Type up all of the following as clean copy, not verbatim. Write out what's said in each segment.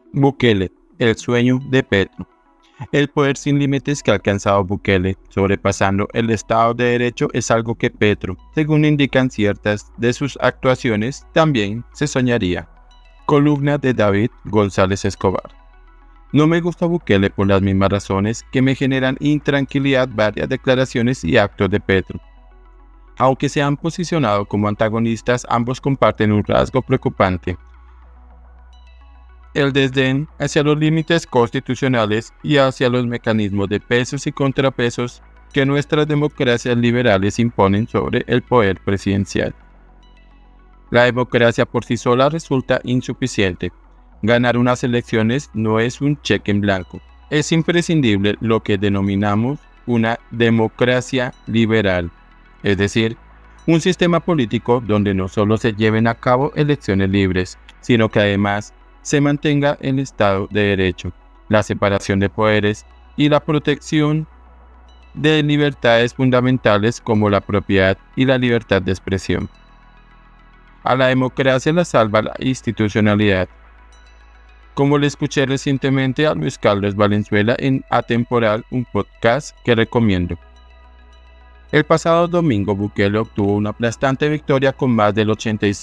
Bukele, el sueño de Petro. El poder sin límites que ha alcanzado Bukele, sobrepasando el Estado de Derecho, es algo que Petro, según indican ciertas de sus actuaciones, también se soñaría. Columna de David González Escobar. No me gusta Bukele por las mismas razones que me generan intranquilidad varias declaraciones y actos de Petro. Aunque se han posicionado como antagonistas, ambos comparten un rasgo preocupante: el desdén hacia los límites constitucionales y hacia los mecanismos de pesos y contrapesos que nuestras democracias liberales imponen sobre el poder presidencial. La democracia por sí sola resulta insuficiente. Ganar unas elecciones no es un cheque en blanco. Es imprescindible lo que denominamos una democracia liberal, es decir, un sistema político donde no solo se lleven a cabo elecciones libres, sino que además se mantenga el Estado de Derecho, la separación de poderes y la protección de libertades fundamentales como la propiedad y la libertad de expresión. A la democracia la salva la institucionalidad, como le escuché recientemente a Luis Carlos Valenzuela en Atemporal, un podcast que recomiendo. El pasado domingo Bukele obtuvo una aplastante victoria con más del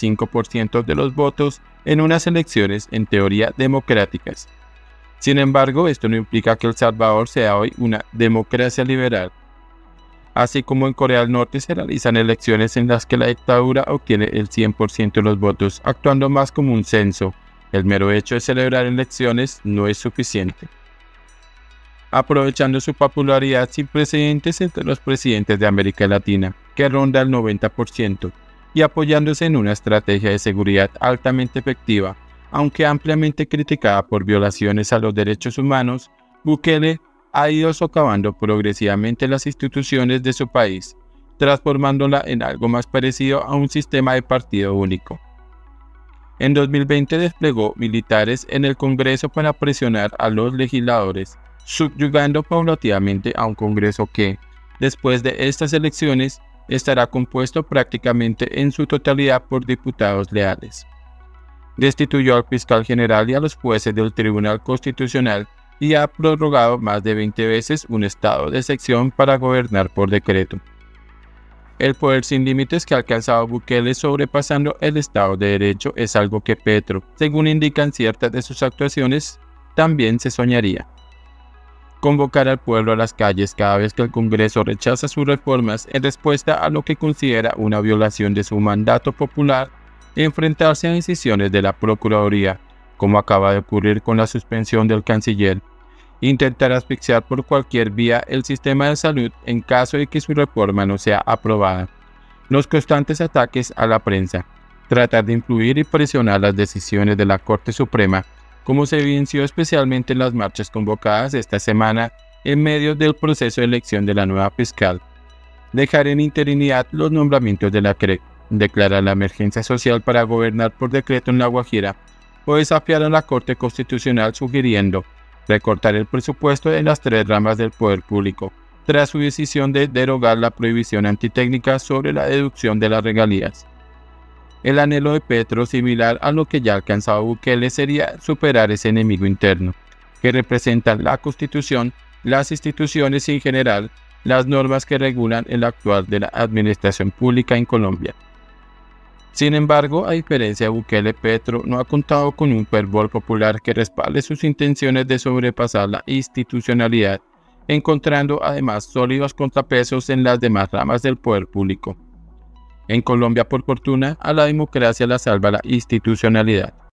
85% de los votos en unas elecciones en teoría democráticas. Sin embargo, esto no implica que El Salvador sea hoy una democracia liberal. Así como en Corea del Norte se realizan elecciones en las que la dictadura obtiene el 100% de los votos, actuando más como un censo. El mero hecho de celebrar elecciones no es suficiente. Aprovechando su popularidad sin precedentes entre los presidentes de América Latina, que ronda el 90%, y apoyándose en una estrategia de seguridad altamente efectiva, aunque ampliamente criticada por violaciones a los derechos humanos, Bukele ha ido socavando progresivamente las instituciones de su país, transformándola en algo más parecido a un sistema de partido único. En 2020 desplegó militares en el Congreso para presionar a los legisladores, subyugando paulatinamente a un Congreso que, después de estas elecciones, estará compuesto prácticamente en su totalidad por diputados leales. Destituyó al fiscal general y a los jueces del Tribunal Constitucional y ha prorrogado más de 20 veces un estado de excepción para gobernar por decreto. El poder sin límites que ha alcanzado Bukele sobrepasando el Estado de Derecho es algo que Petro, según indican ciertas de sus actuaciones, también se soñaría. Convocar al pueblo a las calles cada vez que el Congreso rechaza sus reformas en respuesta a lo que considera una violación de su mandato popular, enfrentarse a decisiones de la Procuraduría, como acaba de ocurrir con la suspensión del canciller, intentar asfixiar por cualquier vía el sistema de salud en caso de que su reforma no sea aprobada, los constantes ataques a la prensa, tratar de influir y presionar las decisiones de la Corte Suprema, como se evidenció especialmente en las marchas convocadas esta semana en medio del proceso de elección de la nueva fiscal, dejar en interinidad los nombramientos de la CREC, declarar la emergencia social para gobernar por decreto en La Guajira, o desafiar a la Corte Constitucional sugiriendo recortar el presupuesto de las 3 ramas del poder público, tras su decisión de derogar la prohibición antitécnica sobre la deducción de las regalías. El anhelo de Petro, similar a lo que ya ha alcanzado Bukele, sería superar ese enemigo interno, que representan la Constitución, las instituciones y en general, las normas que regulan el actuar de la administración pública en Colombia. Sin embargo, a diferencia de Bukele, Petro no ha contado con un fervor popular que respalde sus intenciones de sobrepasar la institucionalidad, encontrando además sólidos contrapesos en las demás ramas del poder público. En Colombia, por fortuna, a la democracia la salva la institucionalidad.